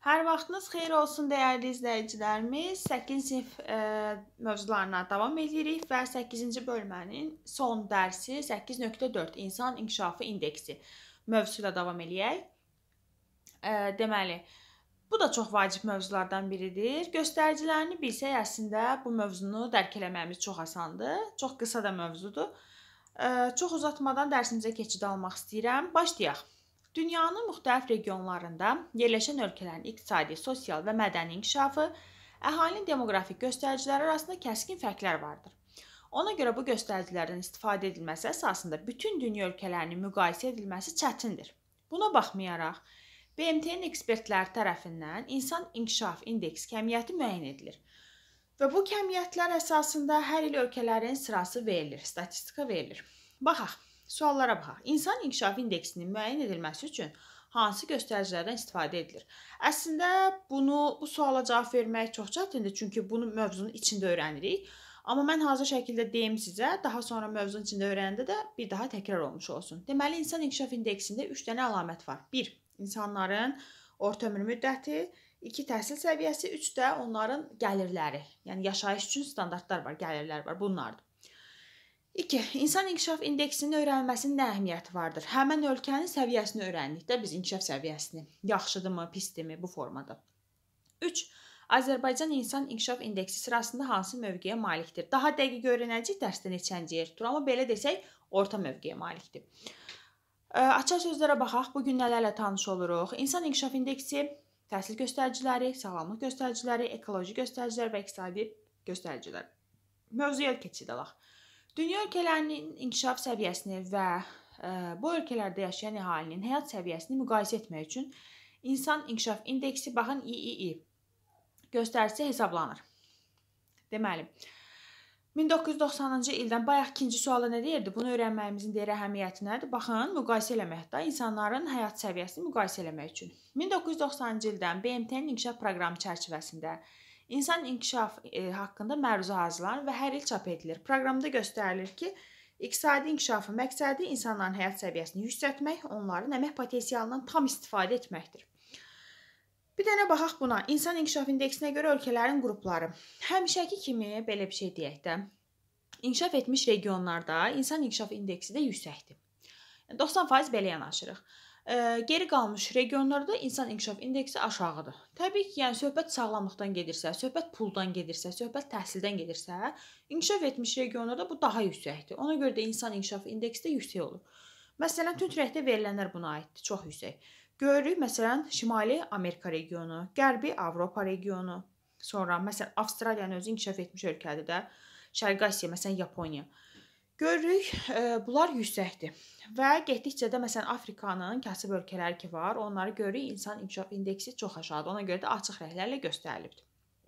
Hər vaxtınız xeyir olsun dəyərli izləyicilərimiz. 8-ci sinif mövzularına davam edirik və 8-ci bölmənin son dərsi 8.4 İnsan İnkişafı İndeksi mövzusuyla davam eləyək. Deməli, bu da çox vacib mövzulardan biridir. Göstəricilərini bilsək, əslində bu mövzunu dərk eləməyimiz çox asandır. Çox qısa da mövzudur. Çox uzatmadan dərsimizə keçid almaq istəyirəm. Başlayaq. Dünyanın müxtəlif regionlarında yerləşən ölkələrin iqtisadi, sosial və mədəni inkişafı, əhalinin demoqrafik göstəriciləri arasında kəskin fərqlər vardır. Ona görə bu göstəricilərdən istifadə edilməsi əsasında bütün dünya ölkələrinin müqayisə edilməsi çətindir. Buna baxmayaraq, BMT-nin ekspertləri tərəfindən İnsan İnkişaf İndeksi kəmiyyəti müəyyən edilir. Və bu kəmiyyətlər əsasında hər il ölkələrin sırası verilir, statistika verilir. Baxaq. Suallara baxaq. İnsan İnkişaf İndeksinin müəyyən edilməsi üçün hansı göstəricilərdən istifadə edilir? Əslində bu suala cavab vermək çox çətindir, çünki bunu mövzunun içində öyrənirik. Amma mən hazır şəkildə deyim sizə, daha sonra mövzunun içində öyrənəndə də bir daha təkrar olmuş olsun. Deməli, İnsan İnkişaf İndeksində 3 dənə əlamət var. 1. İnsanların orta ömür müddəti, 2. Təhsil səviyyəsi, 3. də onların gəlirləri. Yəni yaşayış üçün standartlar var, gəlirlər var, bunlardır. 2. İnsan İnkişaf İndeksinin öyrənilməsinin nə əhəmiyyəti vardır? Həmən ölkənin səviyyəsini öyrəndik biz inkişaf səviyyəsini. Yaxşıdırmı, pisdirmi bu formada. 3. Azərbaycan İnsan İnkişaf İndeksi sırasında hansı mövqeyə malikdir? Daha dəqiq öyrənəcək dərsdə neçənci yer tutur, amma belə desək, orta mövqeyə malikdir. Açar sözlərə baxaq, bugün nələrlə tanış oluruq? İnsan İnkişaf İndeksi təhsil göstəriciləri, sağlamlıq göstəriciləri, ekoloji göstəricilər və iqtisadi göstəricilər. Mövzuya keçid alaq. Dünya ölkələrinin inkişaf səviyyəsini və bu ölkələrdə yaşayan əhalinin həyat səviyyəsini müqayisə etmək üçün İnsan İnkişaf İndeksi, baxın, İİİ göstəricisi hesablanır. Deməli, 1990-cı ildən bayaq ikinci suala nə deyirdi? Bunu öyrənməyimizin deyir əhəmiyyəti nədir? Baxın, müqayisə eləməkdə, insanların həyat səviyyəsini müqayisə eləmək üçün. 1990-cı ildən BMT-nin inkişaf proqramı çərçivəsində İnsan İnkişaf haqqında məruzə hazırlanır və hər il çap edilir. Proqramda göstərilir ki, iqtisadi inkişafın məqsədi insanların həyat səviyyəsini yüksəltmək, onların əmək potensialından tam istifadə etməkdir. Bir dənə baxaq buna. İnsan İnkişaf İndeksinə görə ölkələrin qrupları. Həmişəki kimi belə bir şey deyək də, inkişaf etmiş regionlarda İnsan İnkişaf İndeksi də yüksəkdir. 90% belə yanaşırıq. Geri qalmış regionlarda İnsan İnkişaf İndeksi aşağıdır. Təbii ki, yəni söhbət sağlamlıqdan gedirsə, söhbət puldan gedirsə, söhbət təhsildən gedirsə, inkişaf etmiş regionlarda bu daha yüksəkdir. Ona görə də İnsan İnkişaf İndeksi də yüksək olur. Məsələn, tünd-rəngdə verilənlər buna aiddir, çox yüksək. Görürük, məsələn, Şimali Amerika regionu, Qərbi Avropa regionu, sonra, məsələn, Avstraliyanın özü inkişaf etmiş ölkədir də, Şərqi Asiya, məsələn, Yaponiya. Görürük, bunlar yüksəkdir və getdikcə də, məsələn, Afrikanın kasıb ölkələri ki var, onları görürük, İnsan İnkişaf İndeksi çox aşağıdır. Ona görə də açıq rənglərlə göstərilibdir.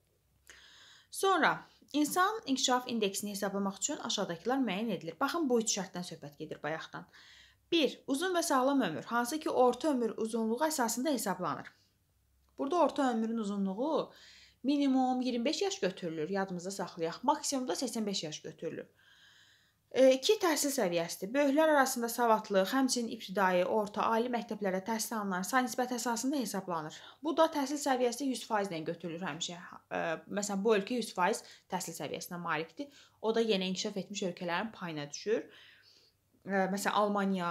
Sonra, İnsan İnkişaf İndeksini hesablamaq üçün aşağıdakılar müəyyən edilir. Baxın, bu 3 şərtdən söhbət gedir bayaqdan. 1. Uzun və sağlam ömür, hansı ki, orta ömür uzunluğu əsasında hesablanır. Burada orta ömrün uzunluğu minimum 25 yaş götürülür, yadımızda saxlayaq. Maksimumda 85 yaş götürülür. 2. Təhsil səviyyəsidir. Böyüklər arasında savadlıq, həmçinin ibtidai, orta, ali məktəblərdə təhsil alınan nisbət əsasında hesablanır. Bu da təhsil səviyyəsi 100% ilə götürülür həmişə. Məsələn, bu ölkə 100% təhsil səviyyəsinə malikdir. O da yenə inkişaf etmiş ölkələrin payına düşür. Məsələn, Almaniya,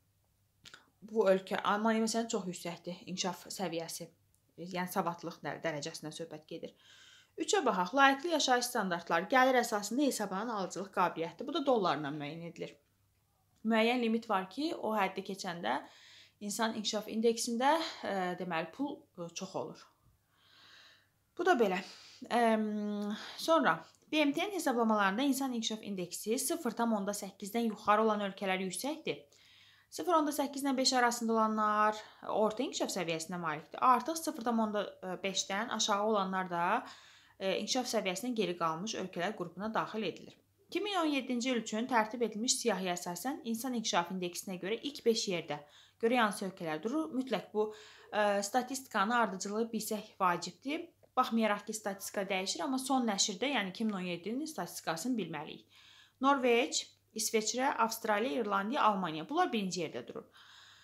bu ölkə, Almaniya məsələn çox yüksəkdir inkişaf səviyyəsi. Yəni, savadlıq dərəcəsindən söhbət gedir. 3-ə baxaq, layiqli yaşayış standartları gəlir əsasında hesablanan alıcılıq qabiliyyətidir. Bu da dollarla müəyyən edilir. Müəyyən limit var ki, o həddi keçəndə İnsan İnkişaf İndeksində deməli, pul çox olur. Bu da belə. Sonra, BMT-nin hesablamalarında İnsan İnkişaf İndeksi 0,8-dən yuxarı olan ölkələr yüksəkdir. 0,8 ilə 5 arasında olanlar orta inkişaf səviyyəsinə malikdir. Artıq 0,5-dən aşağı olanlar da inkişaf səviyyəsindən geri qalmış ölkələr qrupuna daxil edilir. 2017-ci il üçün tərtib edilmiş siyahıya əsasən İnsan İnkişaf İndeksinə görə ilk 5 yerdə görə hansı ölkələr durur? Mütləq bu statistikanın ardıcılığı bilsək vacibdir. Baxmayaraq ki, statistika dəyişir, amma son nəşrdə, yəni 2017-nin statistikasını bilməliyik. Norveç, İsveçrə, Avstraliya, İrlandiya, Almaniya. Bunlar birinci yerdə durur.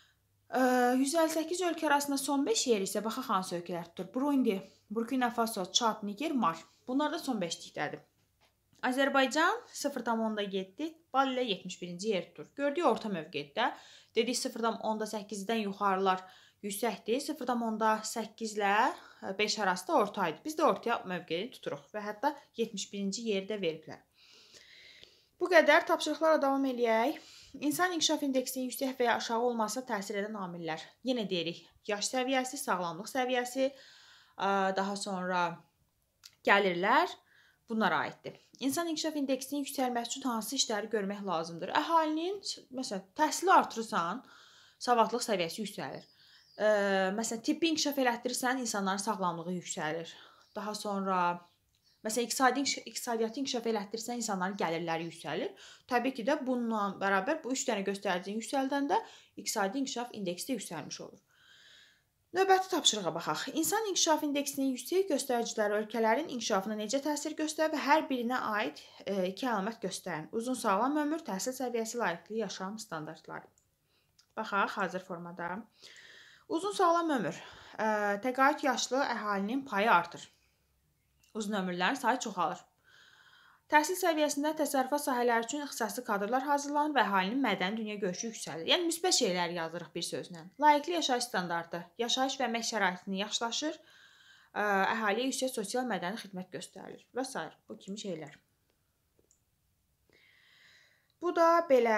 158 ölkə arasında son 5 yer isə baxaq hansı ölkələr tutur. Burundi, Burkina Faso, Çad, Niger, Mali. Bunlar da son 5-likdədir. Azərbaycan 0,7 bal ilə 71-ci yer tutur. Gördük orta mövqedə. Dedik 0,8-dən yuxarılar yüksəkdir. 0,8 ilə 5 arası da ortaydı. Biz də ortaya mövqeyi tuturuq və hətta 71-ci yerdə veriblər. Bu qədər. Tapşırıqlarla davam eləyək. İnsan inkişaf indeksinin yüksək və ya aşağı olmasına təsir edən amillər. Yenə deyirik, yaş səviyyəsi, sağlamlıq səviyyəsi, daha sonra gəlirlər bunlara aiddir. İnsan inkişaf indeksinin yüksəlməsi üçün hansı işləri görmək lazımdır? Əhalinin, məsələn, təhsili artırırsan, savadlıq səviyyəsi yüksəlir. Məsələn, tibbi inkişaf elətdirirsən, insanların sağlamlığı yüksəlir. Daha sonra məsələn, iqtisadiyyatı inkişaf elətdirsən, insanların gəlirləri yüksəlir. Təbii ki də bununla bərabər bu 3 dənə göstəricini yüksəldəndə iqtisadi inkişaf indeksi də yüksəlmiş olur. Növbəti tapşırığa baxaq. İnsan inkişaf indeksinin yüksək göstəriciləri ölkələrin inkişafına necə təsir göstərir və hər birinə aid 2 əlamət göstərin. Uzun sağlam ömür, təhsil səviyyəsi, layiqli yaşam standartları. Baxaq hazır formada. Uzun sağlam ömür. Təqaüd yaşlı əhalinin payı artır. Uzun ömürlərin sayı çoxalır. Təhsil səviyyəsində təsərrüfat sahələri üçün ixtisaslı kadrlar hazırlanır və əhalinin mədəni dünya görüşü yüksəlir. Yəni, müsbət şeyləri yazırıq bir sözlə. Layiqli yaşayış standartı, yaşayış və əmək şəraitini yaxşılaşır, əhaliyə yüksək sosial mədəni xidmət göstərilir və s. Bu kimi şeylər. Bu da belə,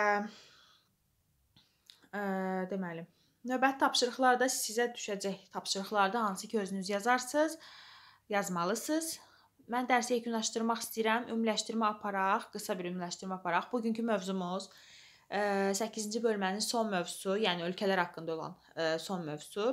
deməli, növbəti tapşırıqlarda sizə düşəcək tapşırıqlarda hansı ki özünüz yazarsınız, yazmalısınız. Mən dərsi yekunlaşdırmaq istəyirəm. Ümumiləşdirmə aparaq, qısa bir ümumiləşdirmə aparaq. Bugünkü mövzumuz 8-ci bölmənin son mövzusu, yəni ölkələr haqqında olan son mövzusu.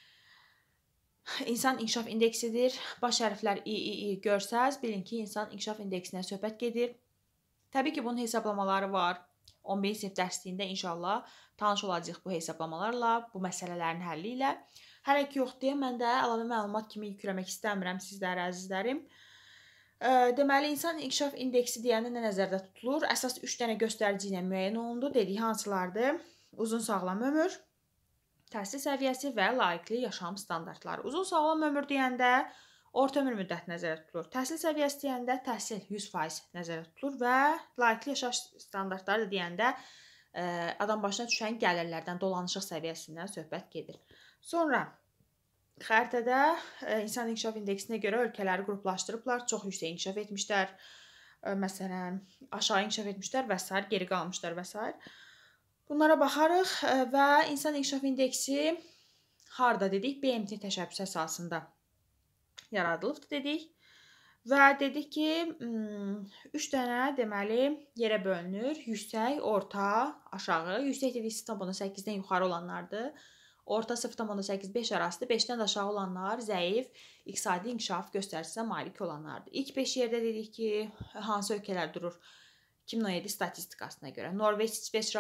İnsan inkişaf indeksidir. Baş hərflər İ görsəz, bilin ki, insan inkişaf indeksinə söhbət gedir. Təbii ki, bunun hesablamaları var. 11-ci sinif dərsliyində inşallah tanış olacağıq bu hesablamalarla, bu məsələlərin həlli ilə. Hələ ki yox deyə mən də əlavə məlumat kimi yükləmək istəmirəm sizlərə, əzizlərim. Deməli, insan inkişaf indeksi deyəndə nə nəzərdə tutulur? Əsas 3 dənə göstərici ilə müəyyən olundu. Dedik, hansılardır? Uzun sağlam ömür, təhsil səviyyəsi və layiqli yaşam standartları. Uzun sağlam ömür deyəndə orta ömür müddəti nəzərdə tutulur. Təhsil səviyyəsi deyəndə təhsil 100% nəzərdə tutulur və layiqli yaşam standartları deyəndə adam başına düşən gəlirlərdən, dolanışıq səviyyəsindən söhbət gedir. Sonra xəritədə insan inkişaf indeksinə görə ölkələri qruplaşdırıblar. Çox yüksək inkişaf etmişlər, məsələn, aşağı inkişaf etmişlər və s. geri qalmışlar və s. Bunlara baxarıq və insan inkişaf indeksi harda dedik? BMT təşəbbüsü əsasında yaradılıbdır dedik. Və dedik ki, 3 dənə deməli yerə bölünür. Yüksək, orta, aşağı. Yüksək dedik 0,8-dən yuxarı olanlardır. Orta 0,8-5 arasıdır. 5-dən aşağı olanlar zəif, iqtisadi inkişaf göstərisinə malik olanlardır. İlk 5 yerdə dedik ki, hansı ölkələr durur? 2017 statistikasına görə. Norveç, İsveçrə,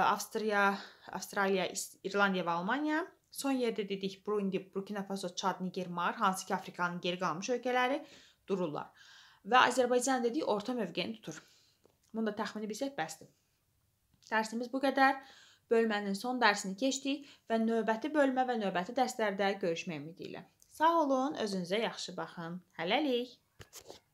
Avstraliya, İrlandiya və Almaniya. Son yerdə dedik Burundi, Burkina Faso, Çad, Niger, Mali, hansı ki Afrikanın geri qalmış ölkələri dururlar. Və Azərbaycan dedik orta mövqeyini tutur. Bunu da təxmini bilsək bəsdir. Dərsimiz bu qədər. Bölmənin son dərsini keçdik və növbəti bölmə və növbəti dərslərdə görüşmək ümidi ilə. Sağ olun, özünüzə yaxşı baxın. Hələlik.